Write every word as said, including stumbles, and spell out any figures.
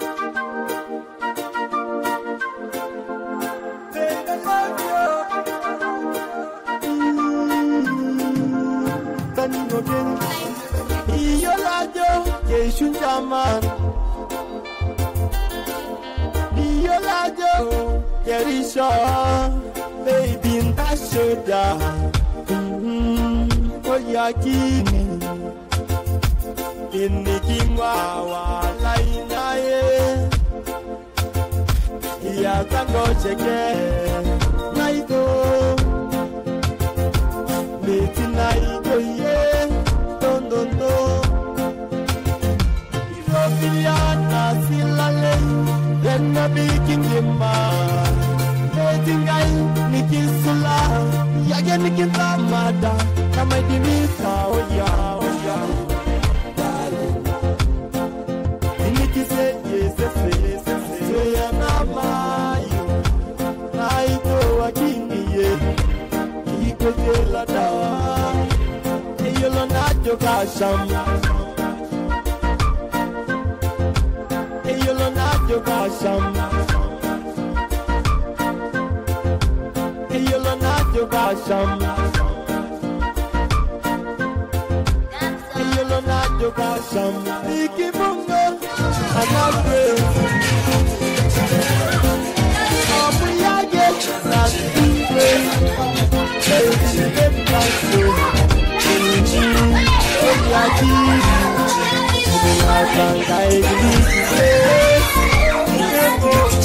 Shunjaman Yolajo Kerisha Baby Ntashoda Oyakini Inikimwa Walainaye Yatango Cheke Naito Beti Naito Ye Tondondo Yana silale, yana bikin yema. Etingai nikisula, yage nikitamada, kama dimita oya oya. Nikise yese se se se yana mayo, naito wakini ye, iko jela dawa, eyolo najo kasham. Yo kasham, yo lo na yo kasham, yo lo na yo kasham. Ikimungo anape, amuyage na tiwe, ebi kaso, oyaki, oyaki, oyaki.